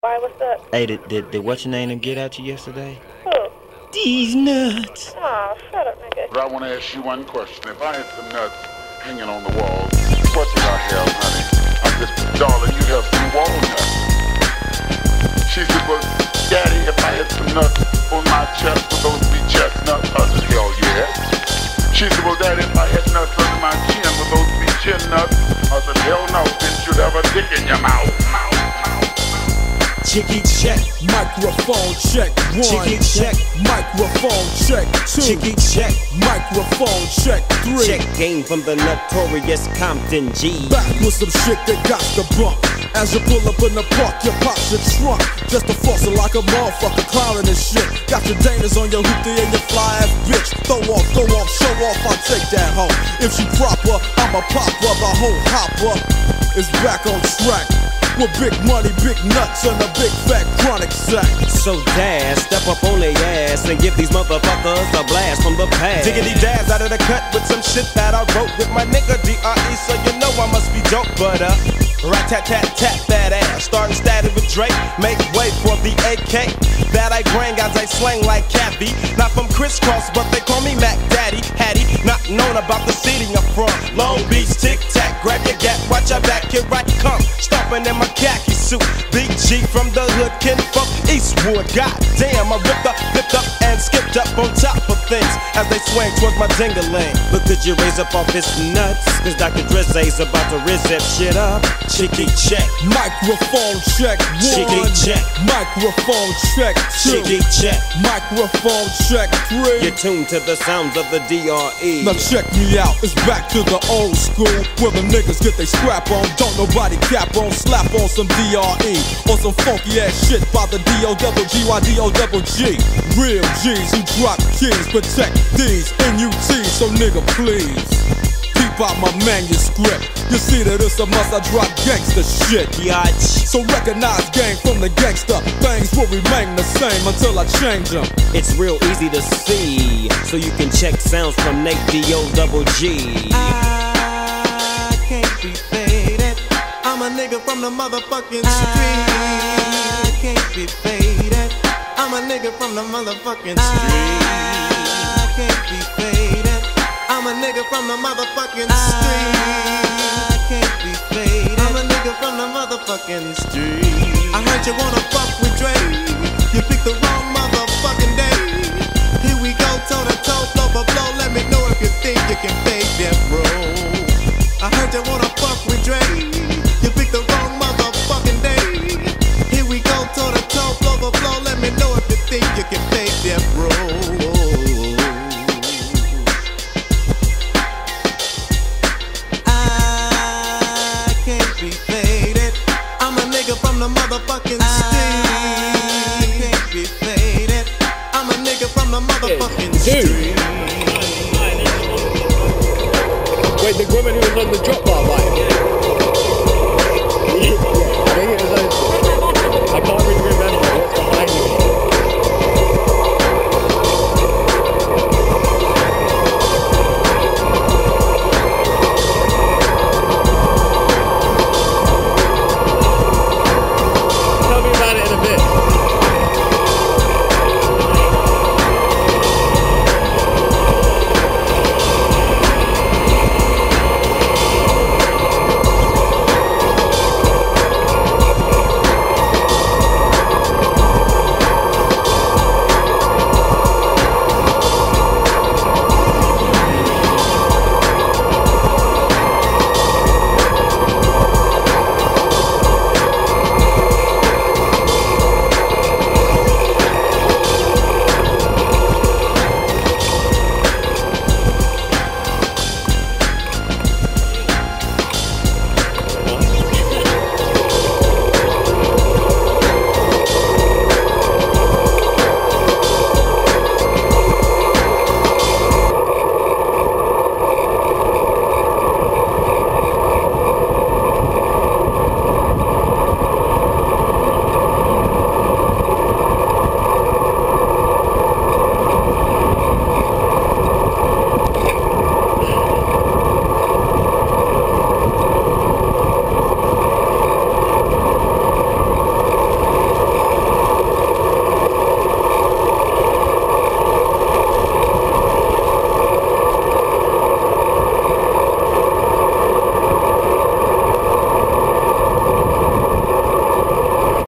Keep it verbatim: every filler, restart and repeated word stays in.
Why, what's up? Hey, did, did, did what's your name and get at you yesterday? Who? These nuts. Aw, shut up, nigga. But I want to ask you one question. If I had some nuts hanging on the wall, what would I have, honey? I said, darling, you have some walnuts. She said, well, Daddy, if I had some nuts on my chest, would those be chestnuts? I said, hell yeah. She said, well, Daddy, if I had nuts under my chin, would those be chin nuts? I said, hell no, didn't you have a dick in your mouth? Chicky check, microphone check, one. Chicky check, microphone check, two. Chicky check, microphone check, three. Check game from the notorious Compton G. Back with some shit that got the bump. As you pull up in the park, you pop your trunk. Just a fossil like a motherfucker clowning and shit. Got your Danas on your hoopty and your fly ass bitch. Throw off, go off, show off, I'll take that home. If she proper, I'm a popper, the whole hopper is back on track. With big money, big nuts, and a big fat chronic sack. So Daz, step up on their ass and give these motherfuckers a blast from the past. Diggity Daz out of the cut with some shit that I wrote with my nigga D R E, so you know I must be dope, but uh rat-tat-tat-tat that ass. Starting static with Drake, make way for the A K that I bring as I slang like Cappy. Not from Crisscross, but they call me Mac Daddy. Hattie, not known about the city I'm from. Long Beach, tic-tac, grab your gap, watch your back, here I come. Stomping in my khaki suit, Big G from the hood, kin from Eastwood. God damn, I ripped up, flipped up, and skipped up on top of things as they swing towards my ding-a-ling. But could you raise up off his nuts? Cause Doctor Drizzy's about to rizz that shit up. Chicky check, microphone check, one. Chicky check, microphone check, two. Chicky check, microphone check, three. You're tuned to the sounds of the D R E. Now check me out, it's back to the old school where the niggas get they scrap on. Don't nobody cap on, slap on some D R E or some funky ass shit by the D O double G Y D O double G. Real G's who drop keys, protect these N U Ts, so nigga please keep out my manuscript. You see that it's a must, I drop gangsta shit. Yatch. So recognize gang from the gangster. Things will remain the same until I change them. It's real easy to see, so you can check sounds from Nate D O double G. I can't be faded. I'm a nigga from the motherfucking street. I can't be faded. I'm a nigga from the motherfucking street. I can't be faded. I'm a nigga from the motherfucking street. I can't be faded. I'm a nigga from the motherfucking street. I heard you wanna fuck with Dre. You picked the wrong motherfucking day. Here we go, toe to toe, blow for blow. Let me know if you think you can fake that, bro. I heard you wanna fuck with Dre. You picked the wrong motherfucking day. Here we go, toe to toe, blow for blow. Let me know if you think you can fake that, bro. From the motherfucking street. I can't be faded. I'm a nigga from the motherfucking street. Wait, the woman who was on the drop bar, right? Yeah, I think it was like, I can't really remember what's behind me. Tell me about it in a bit.